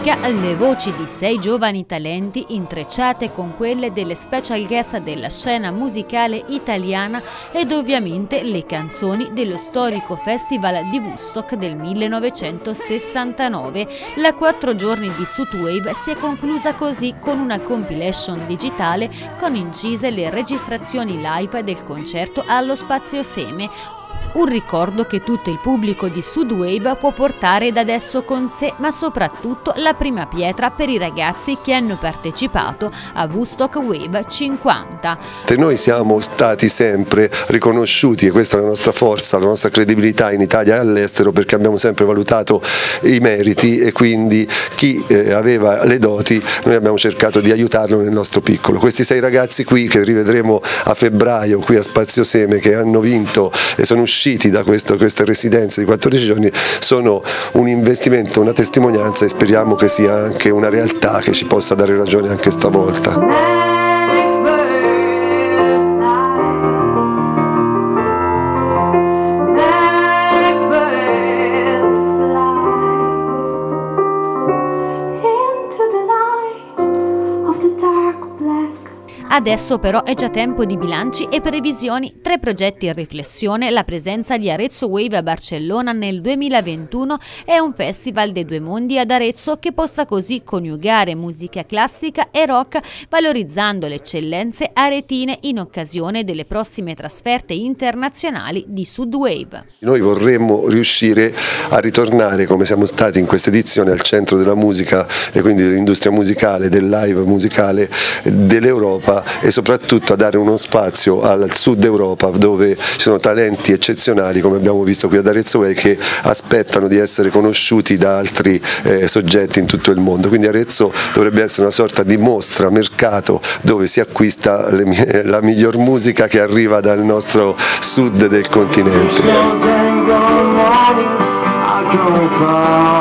musica, le voci di 6 giovani talenti intrecciate con quelle delle special guest della scena musicale italiana ed ovviamente le canzoni dello storico Festival di Woodstock del 1969. La 4 giorni di Sudwave si è conclusa così con una compilation digitale con incise le registrazioni live del concerto allo Spazio Seme. Un ricordo che tutto il pubblico di Sudwave può portare da adesso con sé, ma soprattutto la prima pietra per i ragazzi che hanno partecipato a Woodstock Wave 50. Noi siamo stati sempre riconosciuti, e questa è la nostra forza, la nostra credibilità in Italia e all'estero, perché abbiamo sempre valutato i meriti e quindi chi aveva le doti noi abbiamo cercato di aiutarlo nel nostro piccolo. Questi 6 ragazzi qui che rivedremo a febbraio qui a Spazio Seme, che hanno vinto e sono usciti da queste residenze di 14 giorni, sono un investimento, una testimonianza, e speriamo che sia anche una realtà che ci possa dare ragione anche stavolta. Adesso però è già tempo di bilanci e previsioni. 3 progetti in riflessione: la presenza di Arezzo Wave a Barcellona nel 2021 e un festival dei 2 mondi ad Arezzo che possa così coniugare musica classica e rock, valorizzando le eccellenze aretine in occasione delle prossime trasferte internazionali di Sudwave. Noi vorremmo riuscire a ritornare, come siamo stati in questa edizione, al centro della musica e quindi dell'industria musicale, del live musicale dell'Europa, e soprattutto a dare uno spazio al sud Europa, dove ci sono talenti eccezionali, come abbiamo visto qui ad Arezzo Wave, che aspettano di essere conosciuti da altri soggetti in tutto il mondo. Quindi Arezzo dovrebbe essere una sorta di mostra, mercato, dove si acquista la miglior musica che arriva dal nostro sud del continente.